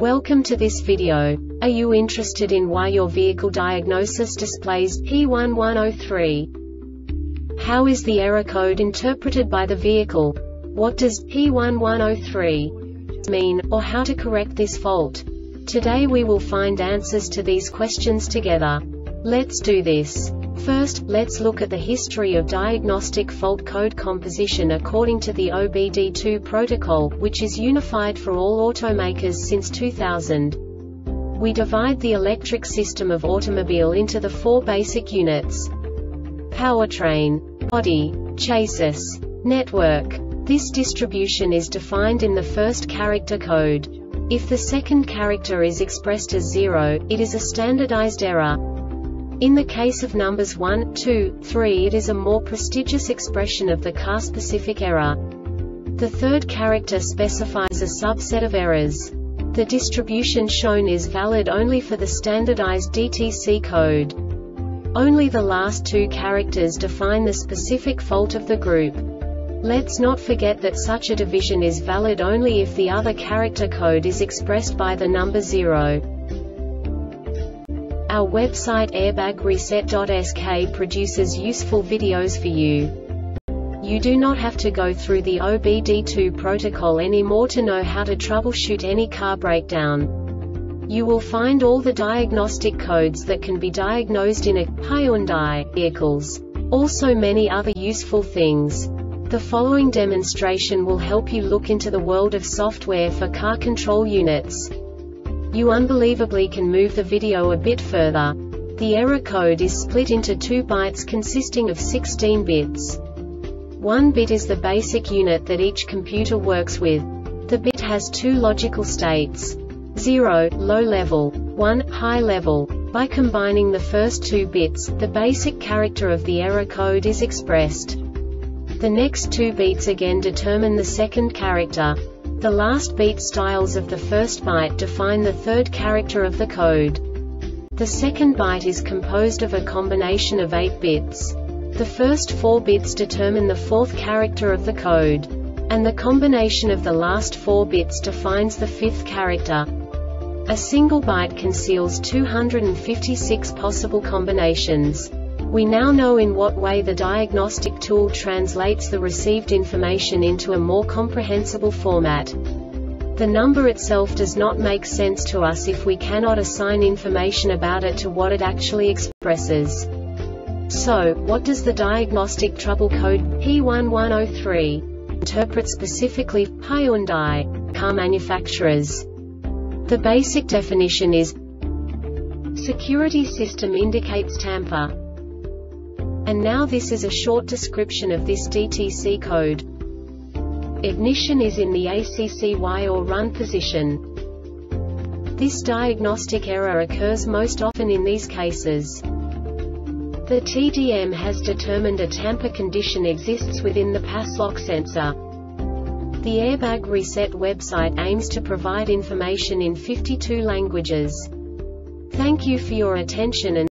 Welcome to this video. Are you interested in why your vehicle diagnosis displays P1103? How is the error code interpreted by the vehicle? What does P1103 mean, or how to correct this fault? Today we will find answers to these questions together. Let's do this. First, let's look at the history of diagnostic fault code composition according to the OBD2 protocol, which is unified for all automakers since 2000. We divide the electric system of automobile into the four basic units: powertrain, body, chassis, network. This distribution is defined in the first character code. If the second character is expressed as 0, it is a standardized error. In the case of numbers 1, 2, 3, it is a more prestigious expression of the car-specific error. The third character specifies a subset of errors. The distribution shown is valid only for the standardized DTC code. Only the last two characters define the specific fault of the group. Let's not forget that such a division is valid only if the other character code is expressed by the number 0. Our website airbagreset.sk produces useful videos for you. You do not have to go through the OBD2 protocol anymore to know how to troubleshoot any car breakdown. You will find all the diagnostic codes that can be diagnosed in a Hyundai vehicles. Also many other useful things. The following demonstration will help you look into the world of software for car control units. You unbelievably can move the video a bit further. The error code is split into 2 bytes consisting of 16 bits. 1 bit is the basic unit that each computer works with. The bit has 2 logical states: 0, low level, 1, high level. By combining the first 2 bits, the basic character of the error code is expressed. The next 2 beats again determine the second character. The last beat styles of the first byte define the third character of the code. The second byte is composed of a combination of 8 bits. The first 4 bits determine the fourth character of the code. And the combination of the last 4 bits defines the fifth character. A single byte conceals 256 possible combinations. We now know in what way the diagnostic tool translates the received information into a more comprehensible format. The number itself does not make sense to us if we cannot assign information about it to what it actually expresses. So, what does the diagnostic trouble code P1103 interpret specifically for Hyundai car manufacturers? The basic definition is: security system indicates tamper. And now this is a short description of this DTC code. Ignition is in the ACCY or run position. This diagnostic error occurs most often in these cases. The TDM has determined a tamper condition exists within the pass lock sensor. The Airbag Reset website aims to provide information in 52 languages. Thank you for your attention and